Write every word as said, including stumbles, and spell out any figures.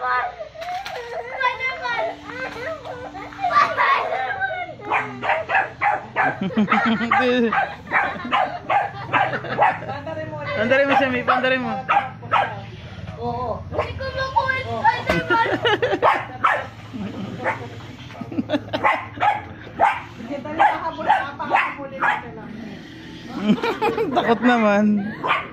Pandarin mo siya, may pandarin mo. Oo. Hindi ko makuha. Spider-Man. Kita niya kahabol, kapahabulin natin lang. Takot naman.